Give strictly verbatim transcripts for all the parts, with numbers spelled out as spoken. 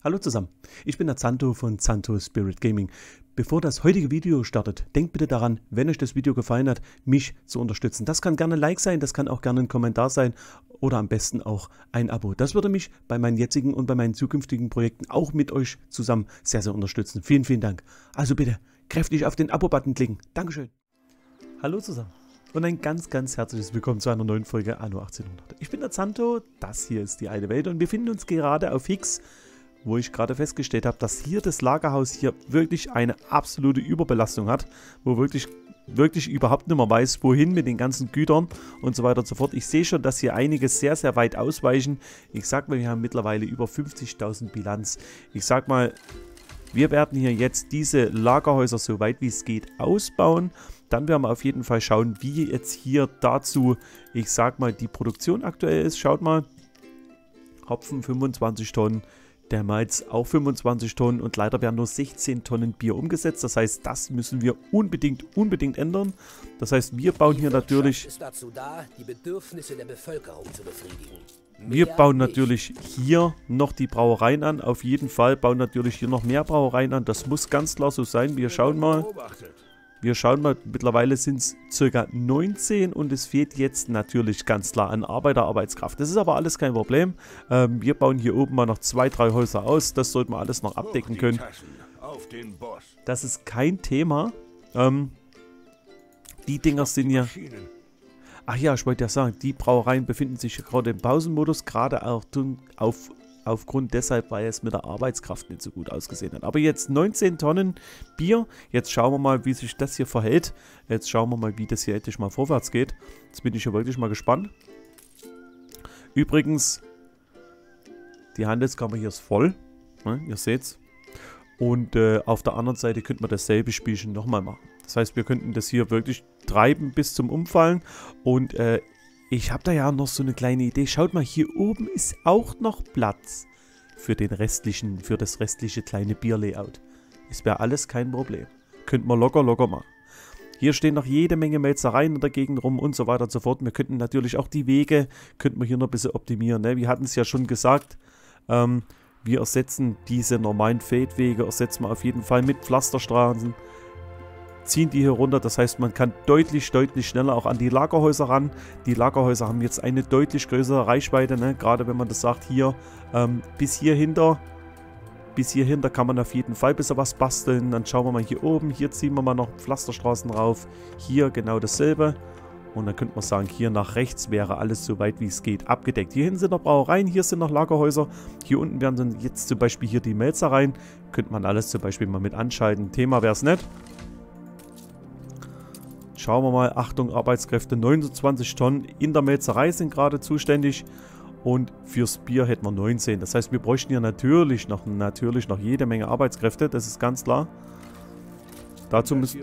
Hallo zusammen, ich bin der Zanto von Zanto Spirit Gaming. Bevor das heutige Video startet, denkt bitte daran, wenn euch das Video gefallen hat, mich zu unterstützen. Das kann gerne ein Like sein, das kann auch gerne ein Kommentar sein oder am besten auch ein Abo. Das würde mich bei meinen jetzigen und bei meinen zukünftigen Projekten auch mit euch zusammen sehr, sehr unterstützen. Vielen, vielen Dank. Also bitte kräftig auf den Abo-Button klicken. Dankeschön. Hallo zusammen und ein ganz, ganz herzliches Willkommen zu einer neuen Folge Anno achtzehnhundert. Ich bin der Zanto, das hier ist die alte Welt und wir befinden uns gerade auf Higgs, wo ich gerade festgestellt habe, dass hier das Lagerhaus hier wirklich eine absolute Überbelastung hat, wo wirklich, wirklich überhaupt nicht mehr weiß, wohin mit den ganzen Gütern und so weiter und so fort. Ich sehe schon, dass hier einige sehr, sehr weit ausweichen. Ich sag mal, wir haben mittlerweile über fünfzigtausend Bilanz. Ich sag mal, wir werden hier jetzt diese Lagerhäuser so weit wie es geht ausbauen. Dann werden wir auf jeden Fall schauen, wie jetzt hier dazu, ich sag mal, die Produktion aktuell ist. Schaut mal, Hopfen fünfundzwanzig Tonnen. Der Malz auch fünfundzwanzig Tonnen und leider werden nur sechzehn Tonnen Bier umgesetzt. Das heißt, das müssen wir unbedingt, unbedingt ändern. Das heißt, wir bauen hier natürlich... ist dazu da, die Bedürfnisse der Bevölkerung zu befriedigen. Wir bauen natürlich hier noch die Brauereien an. Auf jeden Fall bauen natürlich hier noch mehr Brauereien an. Das muss ganz klar so sein. Wir schauen mal... Wir schauen mal, mittlerweile sind es ca. neunzehn und es fehlt jetzt natürlich ganz klar an Arbeiterarbeitskraft. Das ist aber alles kein Problem. Ähm, wir bauen hier oben mal noch zwei, drei Häuser aus. Das sollten wir alles noch abdecken können. Das ist kein Thema. Ähm, die Dinger sind ja... Ach ja, ich wollte ja sagen, die Brauereien befinden sich gerade im Pausenmodus, gerade auch auf... Aufgrund deshalb, weil es mit der Arbeitskraft nicht so gut ausgesehen hat. Aber jetzt neunzehn Tonnen Bier. Jetzt schauen wir mal, wie sich das hier verhält. Jetzt schauen wir mal, wie das hier endlich mal vorwärts geht. Jetzt bin ich ja wirklich mal gespannt. Übrigens, die Handelskammer hier ist voll. Ne, ihr seht's. Und äh, auf der anderen Seite könnte man dasselbe Spielchen nochmal machen. Das heißt, wir könnten das hier wirklich treiben bis zum Umfallen. Und äh, ich habe da ja noch so eine kleine Idee. Schaut mal, hier oben ist auch noch Platz für den restlichen, für das restliche kleine Bierlayout. Es wäre alles kein Problem. Könnten wir locker, locker machen. Hier stehen noch jede Menge Melzereien in der Gegend rum und so weiter und so fort. Wir könnten natürlich auch die Wege, könnten wir hier noch ein bisschen optimieren. Ne? Wir hatten es ja schon gesagt, ähm, wir ersetzen diese normalen Feldwege, ersetzen wir auf jeden Fall mit Pflasterstraßen. Ziehen die hier runter, das heißt, man kann deutlich, deutlich schneller auch an die Lagerhäuser ran. Die Lagerhäuser haben jetzt eine deutlich größere Reichweite, ne? Gerade wenn man das sagt, hier ähm, bis hier hinter, bis hier hinter kann man auf jeden Fall ein bisschen was basteln. Dann schauen wir mal hier oben, hier ziehen wir mal noch Pflasterstraßen rauf, hier genau dasselbe. Und dann könnte man sagen, hier nach rechts wäre alles so weit wie es geht abgedeckt. Hier hinten sind noch Brauereien, hier sind noch Lagerhäuser. Hier unten wären dann jetzt zum Beispiel hier die Melzereien. Könnte man alles zum Beispiel mal mit anschalten. Thema wäre es nicht. Schauen wir mal, Achtung, Arbeitskräfte, neunundzwanzig Tonnen in der Melzerei sind gerade zuständig und fürs Bier hätten wir neunzehn. Das heißt, wir bräuchten hier natürlich noch, natürlich noch jede Menge Arbeitskräfte, das ist ganz klar. Dazu müssen...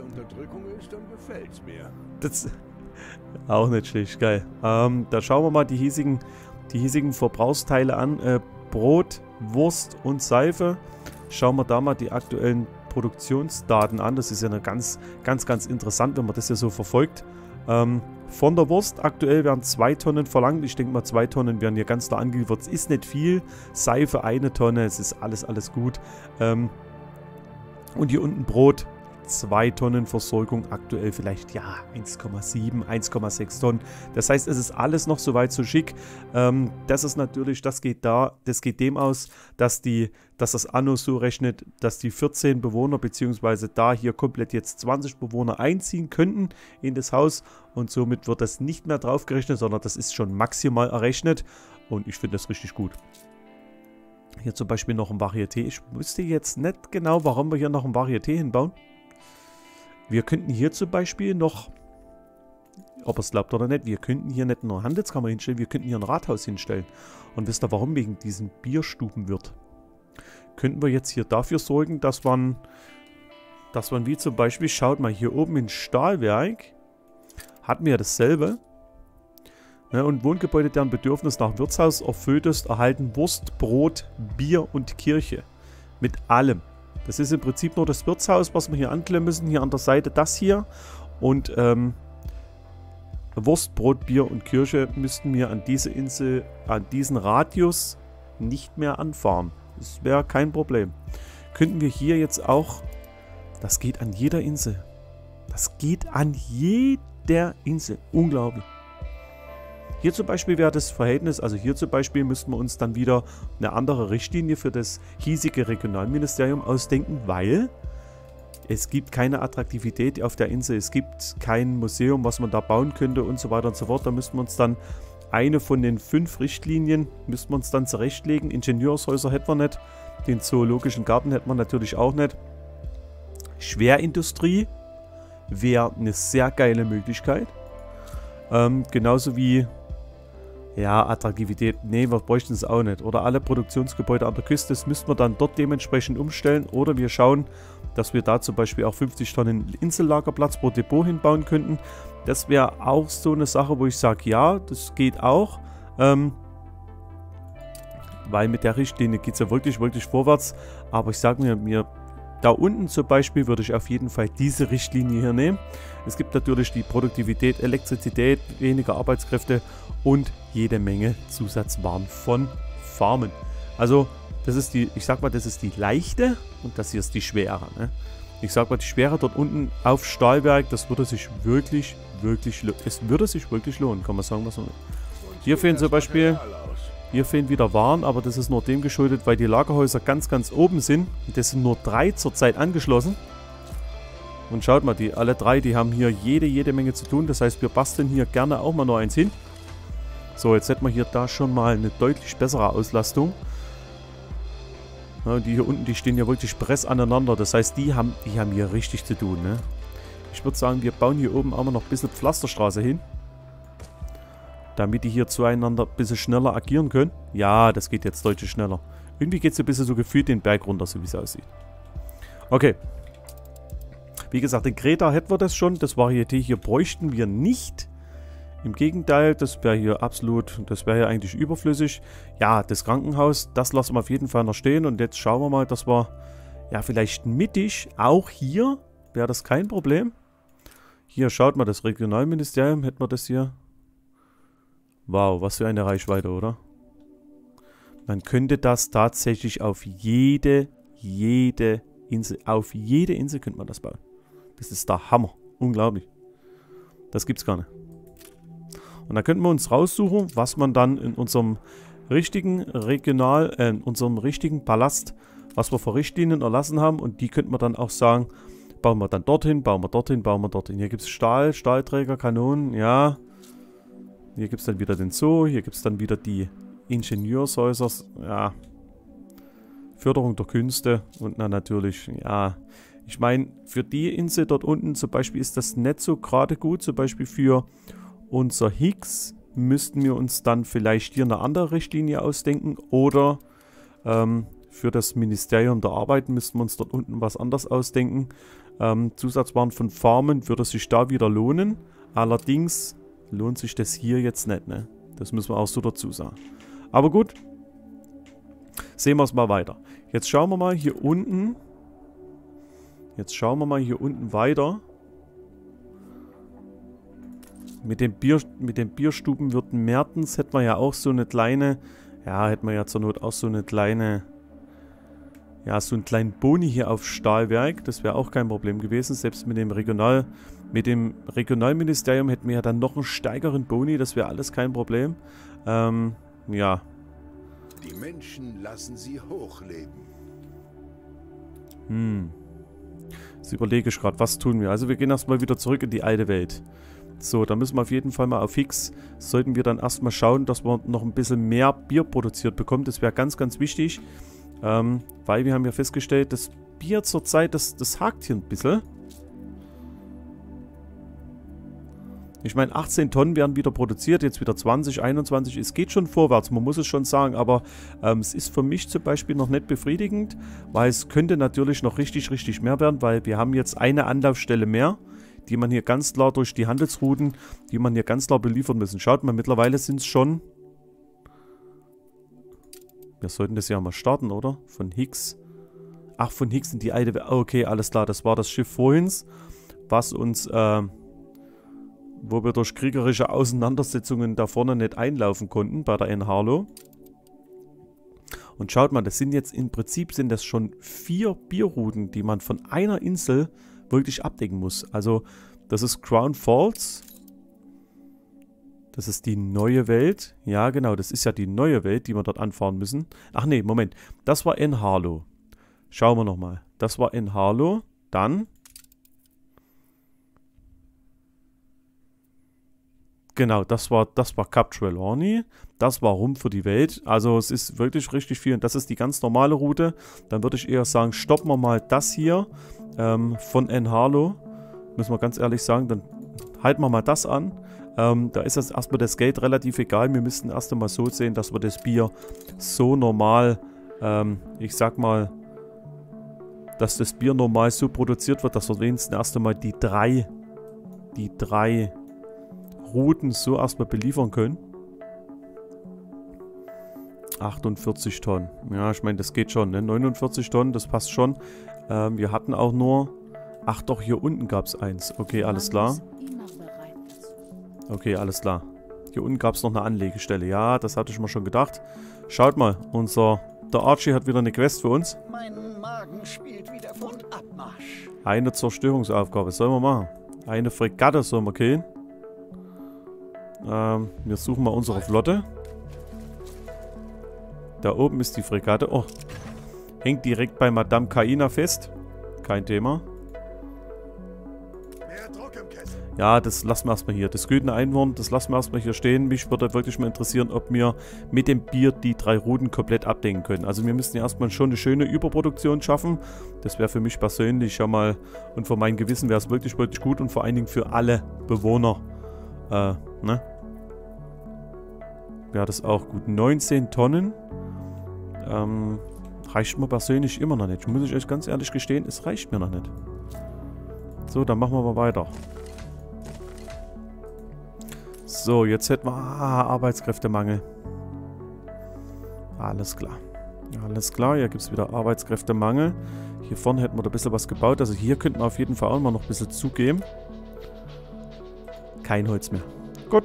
Das auch nicht schlecht, geil. Ähm, da schauen wir mal die hiesigen, die hiesigen Verbrauchsteile an. Äh, Brot, Wurst und Seife. Schauen wir da mal die aktuellen Produktionsdaten an. Das ist ja eine ganz, ganz, ganz interessant, wenn man das ja so verfolgt. Ähm, von der Wurst aktuell werden zwei Tonnen verlangt. Ich denke mal, zwei Tonnen werden hier ganz da angeliefert. Es ist nicht viel. Seife eine Tonne. Es ist alles, alles gut. Ähm, und hier unten Brot. zwei Tonnen Versorgung. Aktuell vielleicht, ja, eins Komma sieben, eins Komma sechs Tonnen. Das heißt, es ist alles noch soweit so schick. Ähm, das ist natürlich, das geht da, das geht dem aus, dass die, dass das Anno so rechnet, dass die vierzehn Bewohner, beziehungsweise da hier komplett jetzt zwanzig Bewohner einziehen könnten in das Haus. Und somit wird das nicht mehr drauf gerechnet, sondern das ist schon maximal errechnet. Und ich finde das richtig gut. Hier zum Beispiel noch ein Varieté. Ich wüsste jetzt nicht genau, warum wir hier noch ein Varieté hinbauen. Wir könnten hier zum Beispiel noch, ob ihr es glaubt oder nicht, wir könnten hier nicht nur eine Handelskammer hinstellen, wir könnten hier ein Rathaus hinstellen. Und wisst ihr, warum? Wegen diesen Bierstubenwirt. Könnten wir jetzt hier dafür sorgen, dass man, dass man wie zum Beispiel, schaut mal, hier oben in Stahlwerk hatten wir dasselbe. Ne, und Wohngebäude, deren Bedürfnis nach Wirtshaus erfüllt ist, erhalten Wurst, Brot, Bier und Kirche. Mit allem. Das ist im Prinzip nur das Wirtshaus, was wir hier anklemmen müssen. Hier an der Seite das hier. Und ähm, Wurst, Brot, Bier und Kirche müssten wir an diese Insel, an diesen Radius nicht mehr anfahren. Das wäre kein Problem. Könnten wir hier jetzt auch... Das geht an jeder Insel. Das geht an jeder Insel. Unglaublich. Hier zum Beispiel wäre das Verhältnis, also hier zum Beispiel müssten wir uns dann wieder eine andere Richtlinie für das hiesige Regionalministerium ausdenken, weil es gibt keine Attraktivität auf der Insel. Es gibt kein Museum, was man da bauen könnte und so weiter und so fort. Da müssten wir uns dann eine von den fünf Richtlinien müssten wir uns dann zurechtlegen. Ingenieurshäuser hätten wir nicht. Den zoologischen Garten hätten wir natürlich auch nicht. Schwerindustrie wäre eine sehr geile Möglichkeit. Ähm, genauso wie, ja, Attraktivität, nee, wir bräuchten es auch nicht. Oder alle Produktionsgebäude an der Küste, das müssten wir dann dort dementsprechend umstellen. Oder wir schauen, dass wir da zum Beispiel auch fünfzig Tonnen Insellagerplatz pro Depot hinbauen könnten. Das wäre auch so eine Sache, wo ich sage, ja, das geht auch. Ähm, weil mit der Richtlinie geht es ja wirklich, wirklich vorwärts. Aber ich sage mir, mir da unten zum Beispiel würde ich auf jeden Fall diese Richtlinie hier nehmen. Es gibt natürlich die Produktivität, Elektrizität, weniger Arbeitskräfte und jede Menge Zusatzwaren von Farmen. Also das ist die, ich sag mal, das ist die leichte und das hier ist die schwere. Ne? Ich sag mal, die schwere dort unten auf Stahlwerk, das würde sich wirklich, wirklich, es würde sich wirklich lohnen, kann man sagen, was man. Hier fehlen zum Beispiel, hier fehlen wieder Waren, aber das ist nur dem geschuldet, weil die Lagerhäuser ganz, ganz oben sind. Und das sind nur drei zurzeit angeschlossen. Und schaut mal, die alle drei, die haben hier jede, jede Menge zu tun. Das heißt, wir basteln hier gerne auch mal nur eins hin. So, jetzt hätten wir hier da schon mal eine deutlich bessere Auslastung. Ja, die hier unten, die stehen ja wirklich press aneinander. Das heißt, die haben, die haben hier richtig zu tun. Ne? Ich würde sagen, wir bauen hier oben auch noch ein bisschen Pflasterstraße hin. Damit die hier zueinander ein bisschen schneller agieren können. Ja, das geht jetzt deutlich schneller. Irgendwie geht es ein bisschen so gefühlt den Berg runter, so wie es aussieht. Okay. Wie gesagt, in Kreta hätten wir das schon. Das Varieté hier bräuchten wir nicht. Im Gegenteil, das wäre hier absolut, das wäre hier eigentlich überflüssig. Ja, das Krankenhaus, das lassen wir auf jeden Fall noch stehen. Und jetzt schauen wir mal, dass wir, ja, vielleicht mittig, auch hier, wäre das kein Problem. Hier, schaut mal, das Regionalministerium, hätten wir das hier. Wow, was für eine Reichweite, oder? Man könnte das tatsächlich auf jede, jede Insel, auf jede Insel könnte man das bauen. Das ist der Hammer. Unglaublich. Das gibt's gar nicht. Und da könnten wir uns raussuchen, was man dann in unserem richtigen Regional, äh, in unserem richtigen Palast, was wir für Richtlinien erlassen haben. Und die könnten wir dann auch sagen, bauen wir dann dorthin, bauen wir dorthin, bauen wir dorthin. Hier gibt es Stahl, Stahlträger, Kanonen, ja. Hier gibt es dann wieder den Zoo, hier gibt es dann wieder die Ingenieurshäuser, ja. Förderung der Künste und dann natürlich, ja. Ich meine, für die Insel dort unten zum Beispiel ist das nicht so gerade gut. Zum Beispiel für unser Higgs müssten wir uns dann vielleicht hier eine andere Richtlinie ausdenken. Oder ähm, für das Ministerium der Arbeit müssten wir uns dort unten was anderes ausdenken. Ähm, Zusatzwaren von Farmen würde sich da wieder lohnen. Allerdings lohnt sich das hier jetzt nicht, ne? Das müssen wir auch so dazu sagen. Aber gut, sehen wir es mal weiter. Jetzt schauen wir mal hier unten. Jetzt schauen wir mal hier unten weiter. Mit den, Bier, mit den Bierstubenwirten Mertens hätten wir ja auch so eine kleine, ja, hätten wir ja zur Not auch so eine kleine, ja, so einen kleinen Boni hier auf Stahlwerk. Das wäre auch kein Problem gewesen. Selbst mit dem Regional, mit dem Regionalministerium hätten wir ja dann noch einen steigeren Boni. Das wäre alles kein Problem. Ähm, ja. Die Menschen lassen sie hochleben. Hm. Jetzt überlege ich gerade, was tun wir? Also wir gehen erstmal wieder zurück in die alte Welt. So, da müssen wir auf jeden Fall mal auf Higgs, sollten wir dann erstmal schauen, dass wir noch ein bisschen mehr Bier produziert bekommen. Das wäre ganz, ganz wichtig. Ähm, weil wir haben ja festgestellt, das Bier zurzeit, das, das hakt hier ein bisschen. Ich meine, achtzehn Tonnen werden wieder produziert, jetzt wieder zwanzig, einundzwanzig. Es geht schon vorwärts, man muss es schon sagen, aber ähm, es ist für mich zum Beispiel noch nicht befriedigend, weil es könnte natürlich noch richtig, richtig mehr werden, weil wir haben jetzt eine Anlaufstelle mehr, die man hier ganz klar durch die Handelsrouten, die man hier ganz klar beliefern müssen. Schaut mal, mittlerweile sind es schon... Wir sollten das ja mal starten, oder? Von Higgs. Ach, von Higgs in die alte Welt. Okay, alles klar, das war das Schiff vorhin, was uns... Äh, wo wir durch kriegerische Auseinandersetzungen da vorne nicht einlaufen konnten, bei der Enharlo. Und schaut mal, das sind jetzt im Prinzip sind das schon vier Bierrouten, die man von einer Insel wirklich abdecken muss. Also das ist Crown Falls. Das ist die neue Welt. Ja, genau, das ist ja die neue Welt, die wir dort anfahren müssen. Ach nee, Moment. Das war in Harlow. Schauen wir nochmal. Das war in Harlow. Dann. Genau, das war, das war Cap Trelawney. Das war Rum für die Welt. Also es ist wirklich richtig viel. Und das ist die ganz normale Route. Dann würde ich eher sagen, stoppen wir mal das hier ähm, von in Harlow. Müssen wir ganz ehrlich sagen. Dann halten wir mal das an. Ähm, da ist das erstmal das Geld relativ egal. Wir müssten erst einmal so sehen, dass wir das Bier so normal, ähm, ich sag mal, dass das Bier normal so produziert wird, dass wir wenigstens erst einmal die drei, die drei Routen so erstmal beliefern können. achtundvierzig Tonnen. Ja, ich meine, das geht schon, ne? neunundvierzig Tonnen, das passt schon. Ähm, wir hatten auch nur... Ach doch, hier unten gab es eins. Okay, alles klar. Okay, alles klar. Hier unten gab es noch eine Anlegestelle. Ja, das hatte ich mir schon gedacht. Schaut mal, unser... Der Archie hat wieder eine Quest für uns. Mein Magen spielt wieder von Abmarsch. Eine Zerstörungsaufgabe. Was sollen wir machen? Eine Fregatte sollen wir killen. Ähm, wir suchen mal unsere Flotte. Da oben ist die Fregatte. Oh, hängt direkt bei Madame Kaina fest. Kein Thema. Ja, das lassen wir erstmal hier. Das Gütene Einhorn, das lassen wir erstmal hier stehen. Mich würde wirklich mal interessieren, ob wir mit dem Bier die drei Routen komplett abdecken können. Also wir müssen ja erstmal schon eine schöne Überproduktion schaffen. Das wäre für mich persönlich ja mal, und für mein Gewissen wäre es wirklich, wirklich gut und vor allen Dingen für alle Bewohner. Äh, ne? Wäre das auch gut. neunzehn Tonnen. Ähm, reicht mir persönlich immer noch nicht. Muss ich euch ganz ehrlich gestehen, es reicht mir noch nicht. So, dann machen wir mal weiter. So, jetzt hätten wir ah, Arbeitskräftemangel. Alles klar. Alles klar, hier gibt es wieder Arbeitskräftemangel. Hier vorne hätten wir da ein bisschen was gebaut. Also hier könnten wir auf jeden Fall auch mal noch ein bisschen zugeben. Kein Holz mehr. Gut.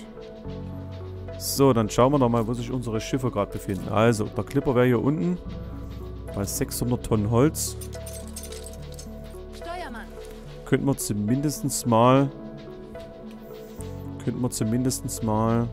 So, dann schauen wir noch mal, wo sich unsere Schiffe gerade befinden. Also, der Clipper wäre hier unten. Bei sechshundert Tonnen Holz. Steuermann. Könnten wir zumindest mal... Könnten wir zumindest mal...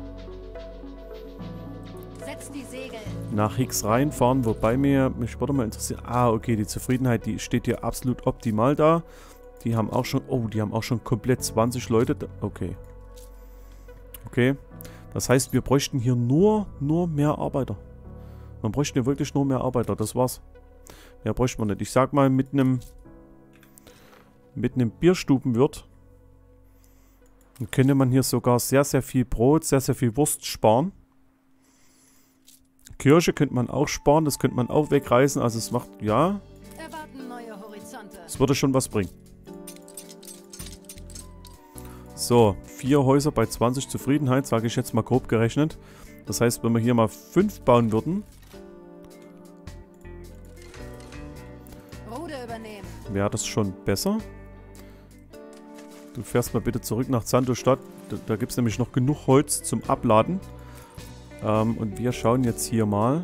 Setz die Segel. Nach Hicks reinfahren, wobei mir... Mich würde mal interessieren... Ah, okay, die Zufriedenheit, die steht hier absolut optimal da. Die haben auch schon... Oh, die haben auch schon komplett zwanzig Leute da. Okay. Okay. Das heißt, wir bräuchten hier nur, nur mehr Arbeiter. Man bräuchte hier wirklich nur mehr Arbeiter, das war's. Mehr bräuchten wir nicht. Ich sag mal, mit einem mit einem Bierstubenwirt könnte man hier sogar sehr, sehr viel Brot, sehr, sehr viel Wurst sparen. Kirche könnte man auch sparen, das könnte man auch wegreißen. Also es macht, ja, Erwarten neue Horizonte. es würde schon was bringen. So, vier Häuser bei zwanzig Zufriedenheit, sage ich jetzt mal grob gerechnet. Das heißt, wenn wir hier mal fünf bauen würden, Ruder übernehmen. wäre das schon besser. Du fährst mal bitte zurück nach Zanto-Stadt. Da, da gibt es nämlich noch genug Holz zum Abladen. Ähm, und wir schauen jetzt hier mal.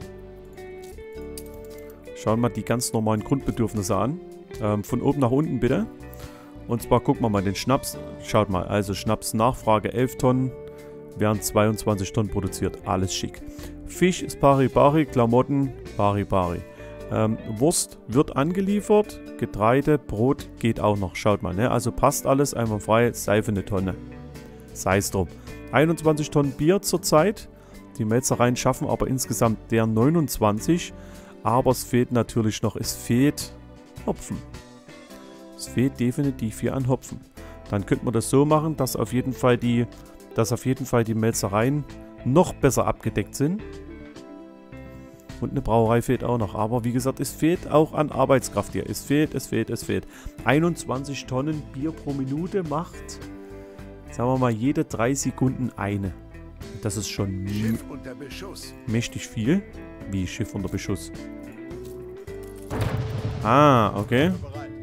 Schauen mal die ganz normalen Grundbedürfnisse an. Ähm, von oben nach unten bitte. Und zwar gucken wir mal den Schnaps. Schaut mal, also Schnaps Nachfrage elf Tonnen. Werden zweiundzwanzig Tonnen produziert. Alles schick. Fisch ist pari pari, Klamotten pari pari. Ähm, Wurst wird angeliefert. Getreide, Brot geht auch noch. Schaut mal, ne? Also passt alles einwandfrei. Seife eine Tonne. Sei es drum. einundzwanzig Tonnen Bier zurzeit. Die Melzereien schaffen aber insgesamt der neunundzwanzig. Aber es fehlt natürlich noch, es fehlt Hopfen. Es fehlt definitiv hier an Hopfen. Dann könnte man das so machen, dass auf jeden Fall die, dass auf jeden Fall die Melzereien noch besser abgedeckt sind. Und eine Brauerei fehlt auch noch. Aber wie gesagt, es fehlt auch an Arbeitskraft hier. Es fehlt, es fehlt, es fehlt. einundzwanzig Tonnen Bier pro Minute macht, sagen wir mal, jede drei Sekunden eine. Das ist schon Schiff unter Beschuss. mächtig viel. Wie Schiff unter Beschuss? Ah, okay.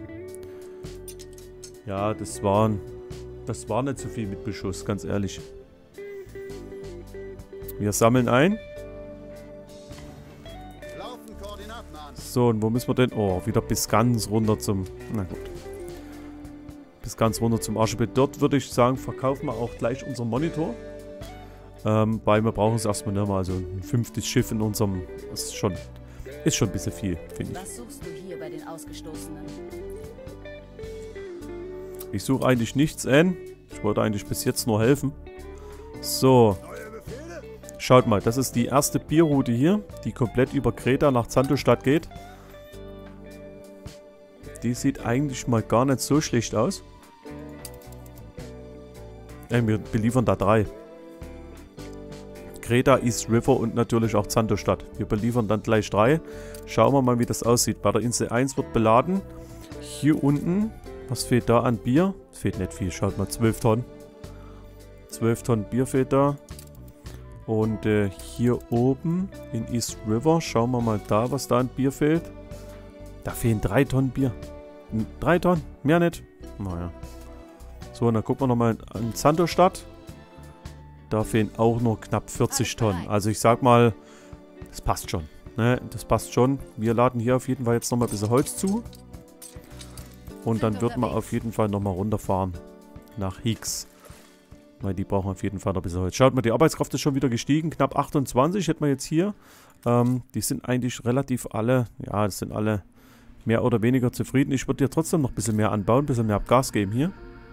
Ja, das war, das war nicht so viel mit Beschuss, ganz ehrlich. Wir sammeln ein. So, und wo müssen wir denn? Oh, wieder bis ganz runter zum... Na gut. Bis ganz runter zum Archipel. Dort würde ich sagen, verkaufen wir auch gleich unseren Monitor. Ähm, weil wir brauchen es erstmal nicht mehr. Also ein fünftes Schiff in unserem... Das ist schon, ist schon ein bisschen viel, finde ich. Was suchst du hier bei den Ausgestoßenen? Ich suche eigentlich nichts, Anne. Ich wollte eigentlich bis jetzt nur helfen. So. Schaut mal, das ist die erste Bierroute hier, die komplett über Kreta nach Zantostadt geht. Die sieht eigentlich mal gar nicht so schlecht aus. Äh, wir beliefern da drei. Kreta, East River und natürlich auch Zantostadt. Wir beliefern dann gleich drei. Schauen wir mal, wie das aussieht. Bei der Insel eins wird beladen. Hier unten, was fehlt da an Bier? Es fehlt nicht viel, schaut mal, zwölf Tonnen. zwölf Tonnen Bier fehlt da. Und äh, hier oben in East River, schauen wir mal da, was da an Bier fehlt. Da fehlen drei Tonnen Bier. drei Tonnen, mehr nicht. Naja. So, und dann gucken wir nochmal an Zantostadt. Da fehlen auch nur knapp vierzig Tonnen. Also ich sag mal, das passt schon. Ne? Das passt schon. Wir laden hier auf jeden Fall jetzt nochmal ein bisschen Holz zu. Und dann wird man auf jeden Fall nochmal runterfahren. Nach Hicks. Weil die brauchen auf jeden Fall noch ein bisschen Holz. Schaut mal, die Arbeitskraft ist schon wieder gestiegen. Knapp achtundzwanzig hätten wir jetzt hier. Ähm, die sind eigentlich relativ alle, ja, das sind alle mehr oder weniger zufrieden. Ich würde hier trotzdem noch ein bisschen mehr anbauen, ein bisschen mehr Gas geben hier.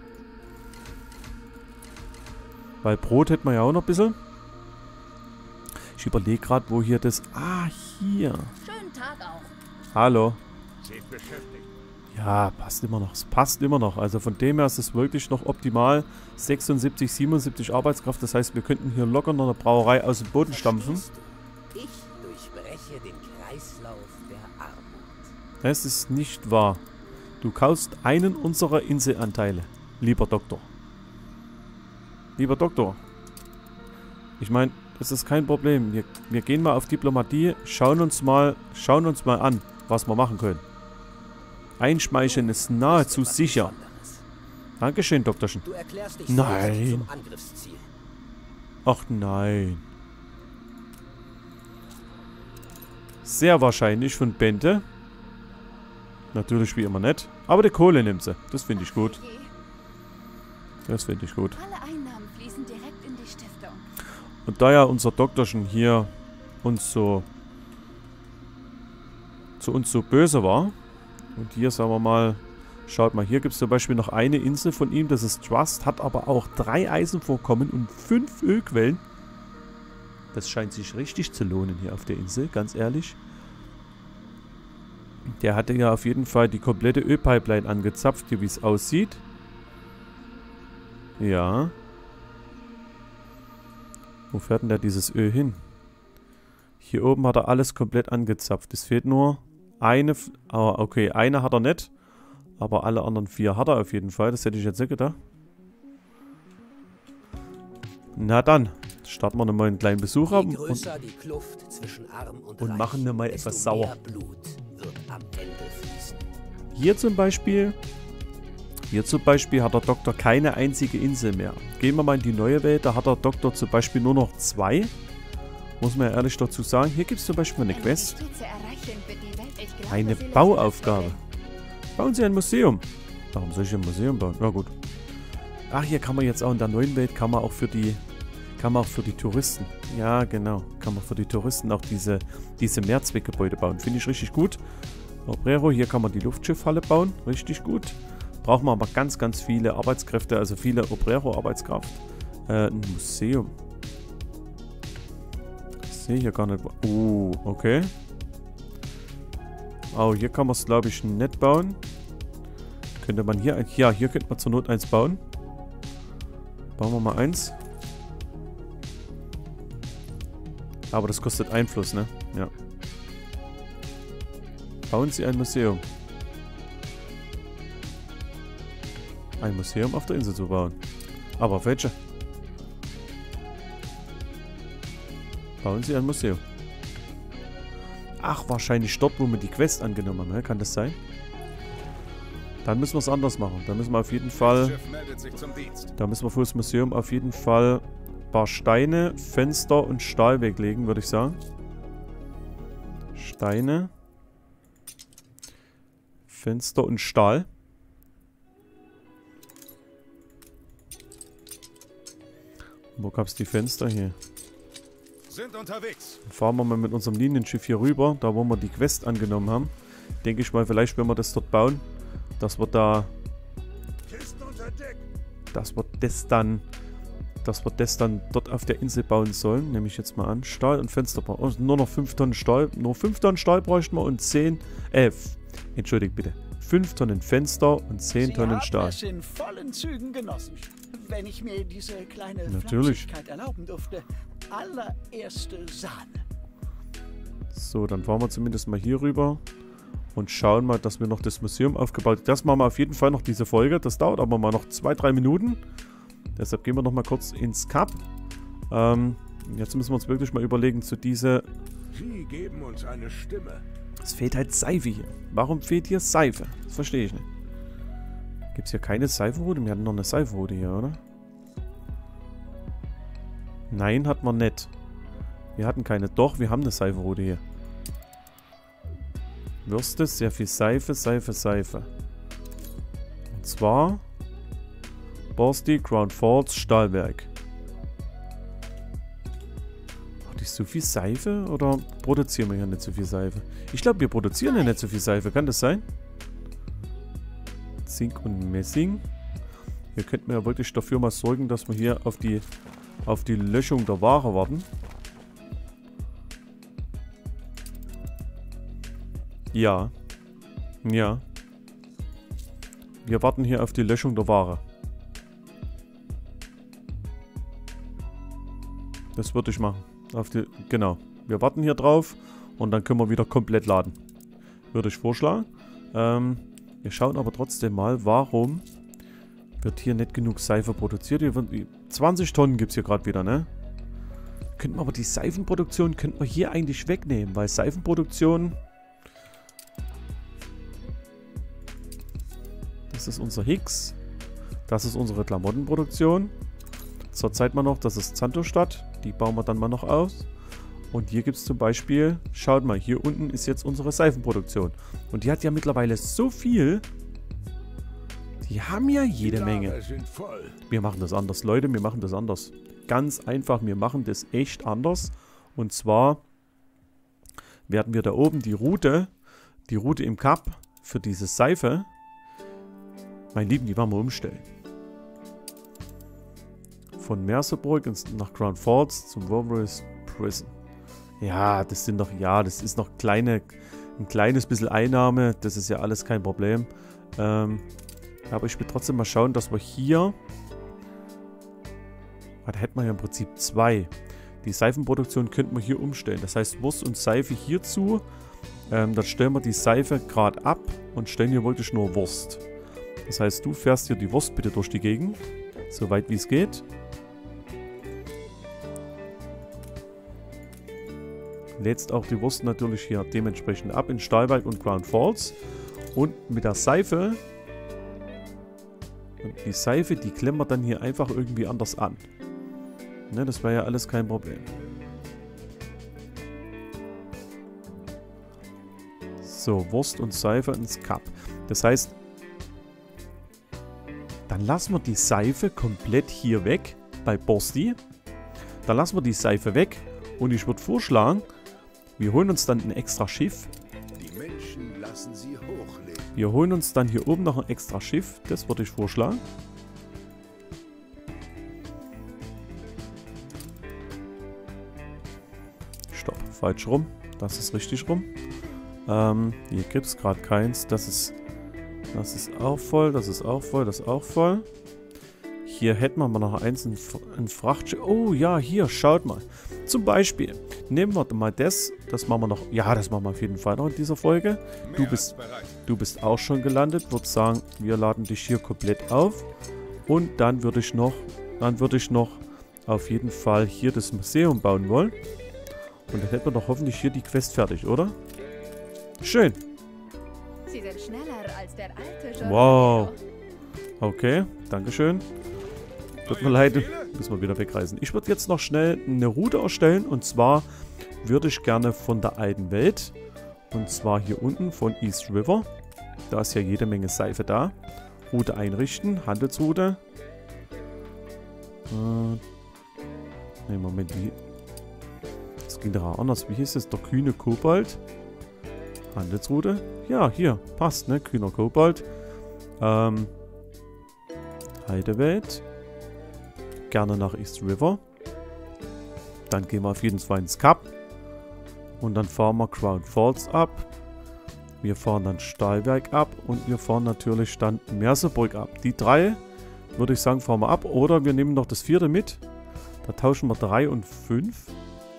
Weil Brot hätten wir ja auch noch ein bisschen. Ich überlege gerade, wo hier das... Ah, hier. Schönen Tag auch. Hallo. Seht beschäftigt. Ja, passt immer noch. Es passt immer noch. Also von dem her ist es wirklich noch optimal. sechsundsiebzig, siebenundsiebzig Arbeitskraft. Das heißt, wir könnten hier locker noch eine Brauerei aus dem Boden stampfen. Ich durchbreche den Kreislauf der Armut. Das ist nicht wahr. Du kaufst einen unserer Inselanteile, lieber Doktor. Lieber Doktor. Ich meine, das ist kein Problem. Wir, wir gehen mal auf Diplomatie, schauen uns mal, schauen uns mal an, was wir machen können. Einschmeicheln ist nahezu sicher. Dankeschön, Doktorchen. Du erklärst dich Nein. zum Angriffsziel. Ach nein. Sehr wahrscheinlich von Bente. Natürlich wie immer nicht. Aber die Kohle nimmt sie. Das finde ich gut. Das finde ich gut. Alle Einnahmen fließen direkt in die Stiftung. Und da ja unser Doktorchen hier uns so zu uns so böse war. Und hier sagen wir mal, schaut mal, hier gibt es zum Beispiel noch eine Insel von ihm, das ist Trust, hat aber auch drei Eisenvorkommen und fünf Ölquellen. Das scheint sich richtig zu lohnen hier auf der Insel, ganz ehrlich. Der hatte ja auf jeden Fall die komplette Ölpipeline angezapft, hier wie es aussieht. Ja. Wo fährt denn da dieses Öl hin? Hier oben hat er alles komplett angezapft. Es fehlt nur eine. Oh, okay, eine hat er nicht. Aber alle anderen vier hat er auf jeden Fall. Das hätte ich jetzt nicht gedacht. Na dann, starten wir nochmal einen kleinen Besuch ab. Je größer die Kluft zwischen Arm und, und Reich, machen wir mal desto etwas sauer. mehr Blut wird am Ende fließen. Hier zum Beispiel. Hier zum Beispiel hat der Doktor keine einzige Insel mehr. Gehen wir mal in die neue Welt. Da hat der Doktor zum Beispiel nur noch zwei. Muss man ja ehrlich dazu sagen. Hier gibt es zum Beispiel eine Quest. Eine Bauaufgabe. Bauen Sie ein Museum. Warum soll ich ein Museum bauen? Ja gut. Ach, hier kann man jetzt auch in der neuen Welt, kann man auch für die, kann man auch für die Touristen. Ja, genau. Kann man für die Touristen auch diese, diese Mehrzweckgebäude bauen. Finde ich richtig gut. Obrero, hier kann man die Luftschiffhalle bauen. Richtig gut. Braucht man aber ganz, ganz viele Arbeitskräfte, also viele Obrero-Arbeitskraft. Äh, ein Museum. Ich sehe hier gar nicht. Oh, okay. Oh, hier kann man es, glaube ich, nicht bauen. Könnte man hier... Ja, hier könnte man zur Not eins bauen. Bauen wir mal eins. Aber das kostet Einfluss, ne? Ja. Bauen Sie ein Museum. Ein Museum auf der Insel zu bauen. Aber auf welche? Bauen Sie ein Museum. Ach, wahrscheinlich dort, wo wir die Quest angenommen haben. Kann das sein? Dann müssen wir es anders machen. Da müssen wir auf jeden Fall... Da müssen wir für das Museum auf jeden Fall ein paar Steine, Fenster und Stahl weglegen, würde ich sagen. Steine. Fenster und Stahl. Wo gab es die Fenster hier? Sind unterwegs. Dann fahren wir mal mit unserem Linienschiff hier rüber, da wo wir die Quest angenommen haben. Denke ich mal, vielleicht wenn wir das dort bauen, dass wir da, Kisten unter Deck. dass wir das dann, dass wir das dann dort auf der Insel bauen sollen. Nehme ich jetzt mal an. Stahl und Fenster. Oh, nur noch fünf Tonnen Stahl. Nur fünf Tonnen Stahl bräuchten wir und zehn, äh, entschuldigt bitte. fünf Tonnen Fenster und zehn Sie Tonnen haben Stahl. es in vollen Zügen genossen. Wenn ich mir diese kleine Natürlich. Flapsigkeit erlauben dürfte. Allererste Sahne. So, dann fahren wir zumindest mal hier rüber und schauen mal, dass wir noch das Museum aufgebaut haben. Das machen wir auf jeden Fall noch diese Folge. Das dauert aber mal noch zwei, drei Minuten. Deshalb gehen wir noch mal kurz ins Kap. Ähm, jetzt müssen wir uns wirklich mal überlegen zu diese... Sie geben uns eine Stimme. Es fehlt halt Seife hier. Warum fehlt hier Seife? Das verstehe ich nicht. Gibt es hier keine Seifenroute? Wir hatten noch eine Seifenroute hier, oder? Nein, hatten wir nicht. Wir hatten keine. Doch, wir haben eine Seifenroute hier. Würste, sehr viel Seife, Seife, Seife. Und zwar Borsty, Crown Falls, Stahlwerk. Hat ich so viel Seife oder produzieren wir hier nicht so viel Seife? Ich glaube, wir produzieren ja nicht so viel Seife. Kann das sein? Zink und Messing. Hier könnten wir ja wirklich dafür mal sorgen, dass wir hier auf die, auf die Löschung der Ware warten. Ja. Ja. Wir warten hier auf die Löschung der Ware. Das würde ich machen. Auf die, genau. Wir warten hier drauf und dann können wir wieder komplett laden. Würde ich vorschlagen. Ähm, wir schauen aber trotzdem mal, warum wird hier nicht genug Seife produziert. Hier wird, zwanzig Tonnen gibt es hier gerade wieder, ne? Könnten wir aber die Seifenproduktion könnten wir hier eigentlich wegnehmen, weil Seifenproduktion... Das ist unser Hicks. Das ist unsere Klamottenproduktion. Zurzeit mal noch, das ist Zantostadt. Die bauen wir dann mal noch aus. Und hier gibt es zum Beispiel, schaut mal, hier unten ist jetzt unsere Seifenproduktion. Und die hat ja mittlerweile so viel. Die haben ja jede Menge. Sind voll. Wir machen das anders, Leute, wir machen das anders. Ganz einfach, wir machen das echt anders. Und zwar werden wir da oben die Route, die Route im Kap für diese Seife, mein Lieben, die werden wir umstellen. Von Merseburg nach Crown Falls zum Wolverines Prison. Ja, das sind doch, ja, das ist noch kleine, ein kleines bisschen Einnahme. Das ist ja alles kein Problem. Ähm, aber ich will trotzdem mal schauen, dass wir hier... Da hätten wir ja im Prinzip zwei. Die Seifenproduktion könnten wir hier umstellen. Das heißt, Wurst und Seife hierzu. Ähm, dann stellen wir die Seife gerade ab und stellen hier wirklich nur Wurst. Das heißt, du fährst hier die Wurst bitte durch die Gegend. So weit wie es geht. Lädst auch die Wurst natürlich hier dementsprechend ab in Stahlwerk und Crown Falls. Und mit der Seife... Und die Seife, die klemmen wir dann hier einfach irgendwie anders an. Ne, das wäre ja alles kein Problem. So, Wurst und Seife ins Kap. Das heißt... Dann lassen wir die Seife komplett hier weg bei Borsty. Dann lassen wir die Seife weg und ich würde vorschlagen, wir holen uns dann ein extra Schiff. Die Menschen lassen sie hochleben. Wir holen uns dann hier oben noch ein extra Schiff. Das würde ich vorschlagen. Stopp, falsch rum. Das ist richtig rum. Ähm, hier gibt es gerade keins. Das ist... Das ist auch voll, das ist auch voll, das ist auch voll. Hier hätten wir mal noch eins, ein, ein Frachtschiff. Oh ja, hier, schaut mal. Zum Beispiel, nehmen wir mal das, das machen wir noch, ja, das machen wir auf jeden Fall noch in dieser Folge. Du bist, du bist auch schon gelandet, würde sagen, wir laden dich hier komplett auf. Und dann würde ich noch, dann würde ich noch auf jeden Fall hier das Museum bauen wollen. Und dann hätten wir doch hoffentlich hier die Quest fertig, oder? Schön. Sie sind schneller als der alte Wow. Okay, dankeschön. Tut mir leid, müssen wir wieder wegreisen. Ich würde jetzt noch schnell eine Route erstellen. Und zwar würde ich gerne von der alten Welt, und zwar hier unten von East River, Da ist ja jede Menge Seife da. Route einrichten, Handelsroute. Äh, ne, Moment, wie... Das ging doch anders. Wie hieß es? Der kühne Kobold. Handelsroute. Ja, hier. Passt, ne? Kühner Kobold. Ähm... Heidewelt. Gerne nach East River. Dann gehen wir auf jeden Fall ins Kap. Und dann fahren wir Crown Falls ab. Wir fahren dann Stahlwerk ab. Und wir fahren natürlich dann Merseburg ab. Die drei, würde ich sagen, fahren wir ab. Oder wir nehmen noch das vierte mit. Da tauschen wir drei und fünf.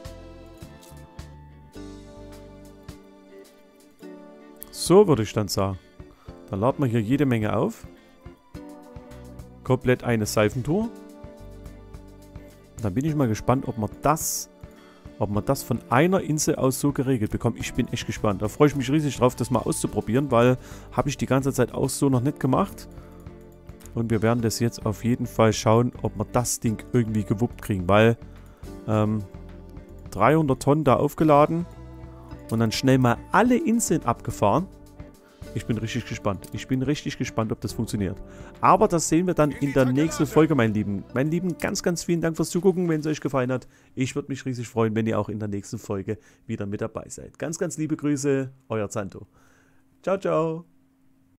So würde ich dann sagen. Dann laden wir hier jede Menge auf. Komplett eine Seifentour. Dann bin ich mal gespannt, ob man das, ob man das von einer Insel aus so geregelt bekommt. Ich bin echt gespannt. Da freue ich mich riesig drauf, das mal auszuprobieren, weil habe ich die ganze Zeit auch so noch nicht gemacht. Und wir werden das jetzt auf jeden Fall schauen, ob wir das Ding irgendwie gewuppt kriegen, weil ähm, dreihundert Tonnen da aufgeladen und dann schnell mal alle Inseln abgefahren. Ich bin richtig gespannt. Ich bin richtig gespannt, ob das funktioniert. Aber das sehen wir dann in der nächsten Folge, mein Lieben. Mein Lieben, ganz, ganz vielen Dank fürs Zugucken, wenn es euch gefallen hat. Ich würde mich riesig freuen, wenn ihr auch in der nächsten Folge wieder mit dabei seid. Ganz, ganz liebe Grüße, euer Zanto. Ciao, ciao.